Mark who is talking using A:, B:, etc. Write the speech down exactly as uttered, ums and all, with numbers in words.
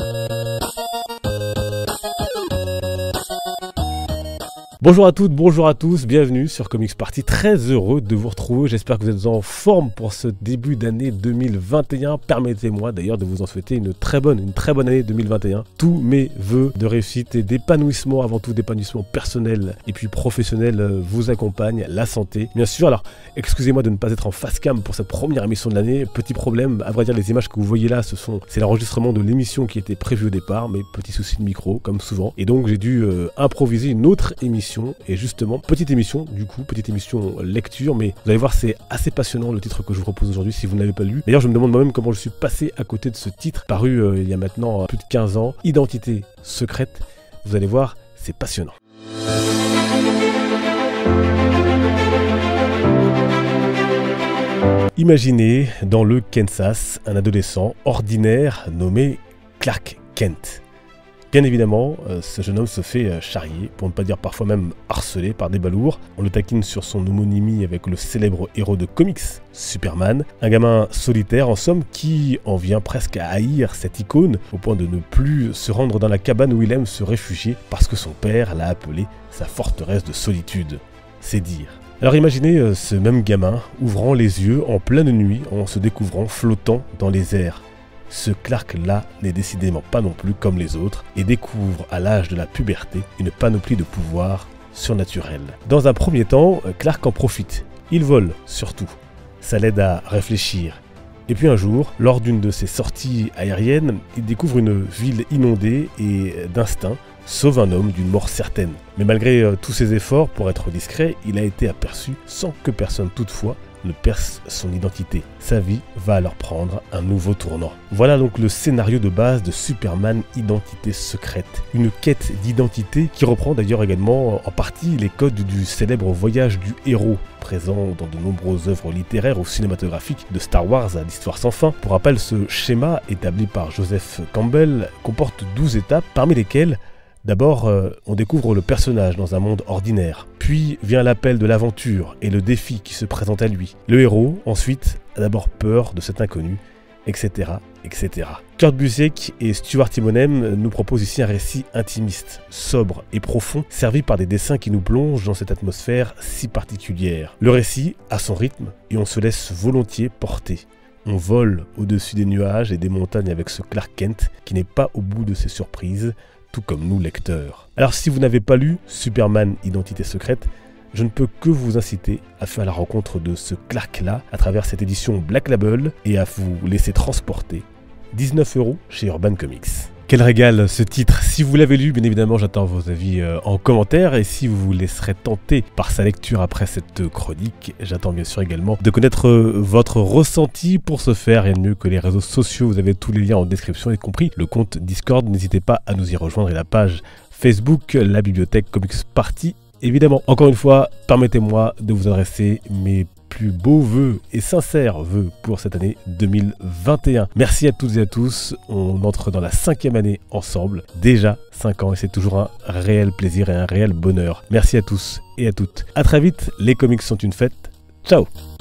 A: Bonjour à toutes, bonjour à tous, bienvenue sur Comics Party, très heureux de vous retrouver, j'espère que vous êtes en forme pour ce début d'année deux mille vingt et un, permettez-moi d'ailleurs de vous en souhaiter une très bonne, une très bonne année deux mille vingt et un, tous mes vœux de réussite et d'épanouissement, avant tout d'épanouissement personnel et puis professionnel vous accompagnent, la santé bien sûr. Alors excusez-moi de ne pas être en face cam pour cette première émission de l'année, petit problème, à vrai dire les images que vous voyez là, ce sont, c'est l'enregistrement de l'émission qui était prévue au départ, mais petit souci de micro comme souvent, et donc j'ai dû euh, improviser une autre émission. Et justement, petite émission, du coup, petite émission lecture, mais vous allez voir, c'est assez passionnant le titre que je vous propose aujourd'hui si vous ne l'avez pas lu. D'ailleurs, je me demande moi-même comment je suis passé à côté de ce titre, paru euh, il y a maintenant euh, plus de quinze ans, Identité secrète. Vous allez voir, c'est passionnant. Imaginez dans le Kansas un adolescent ordinaire nommé Clark Kent. Bien évidemment, euh, ce jeune homme se fait euh, charrier, pour ne pas dire parfois même harcelé par des balourds. On le taquine sur son homonymie avec le célèbre héros de comics, Superman. Un gamin solitaire en somme qui en vient presque à haïr cette icône, au point de ne plus se rendre dans la cabane où il aime se réfugier, parce que son père l'a appelé sa forteresse de solitude. C'est dire. Alors imaginez euh, ce même gamin ouvrant les yeux en pleine nuit en se découvrant flottant dans les airs. Ce Clark-là n'est décidément pas non plus comme les autres et découvre à l'âge de la puberté une panoplie de pouvoirs surnaturels. Dans un premier temps, Clark en profite. Il vole surtout. Ça l'aide à réfléchir. Et puis un jour, lors d'une de ses sorties aériennes, il découvre une ville inondée et d'instinct sauve un homme d'une mort certaine. Mais malgré euh, tous ses efforts pour être discret, il a été aperçu sans que personne toutefois ne perce son identité. Sa vie va alors prendre un nouveau tournant. Voilà donc le scénario de base de Superman Identité secrète. Une quête d'identité qui reprend d'ailleurs également en partie les codes du célèbre voyage du héros, présent dans de nombreuses œuvres littéraires ou cinématographiques de Star Wars à l'histoire sans fin. Pour rappel, ce schéma établi par Joseph Campbell comporte douze étapes, parmi lesquelles d'abord, euh, on découvre le personnage dans un monde ordinaire. Puis vient l'appel de l'aventure et le défi qui se présente à lui. Le héros, ensuite, a d'abord peur de cet inconnu, et cetera, et cetera. Kurt Busiek et Stuart Immonen nous proposent ici un récit intimiste, sobre et profond, servi par des dessins qui nous plongent dans cette atmosphère si particulière. Le récit a son rythme et on se laisse volontiers porter. On vole au-dessus des nuages et des montagnes avec ce Clark Kent qui n'est pas au bout de ses surprises, tout comme nous lecteurs. Alors si vous n'avez pas lu Superman Identité secrète, je ne peux que vous inciter à faire la rencontre de ce Clark-là à travers cette édition Black Label et à vous laisser transporter. dix-neuf euros chez Urban Comics. Quel régal ce titre. Si vous l'avez lu, bien évidemment, j'attends vos avis euh, en commentaire. Et si vous vous laisserez tenter par sa lecture après cette chronique, j'attends bien sûr également de connaître euh, votre ressenti. Pour ce faire, rien de mieux que les réseaux sociaux. Vous avez tous les liens en description, y compris le compte Discord. N'hésitez pas à nous y rejoindre et la page Facebook, la bibliothèque Comics Party. Évidemment, encore une fois, permettez-moi de vous adresser mes plus beaux vœux et sincères vœux pour cette année deux mille vingt et un. Merci à toutes et à tous, on entre dans la cinquième année ensemble, déjà cinq ans et c'est toujours un réel plaisir et un réel bonheur. Merci à tous et à toutes. A très vite, les comics sont une fête, ciao.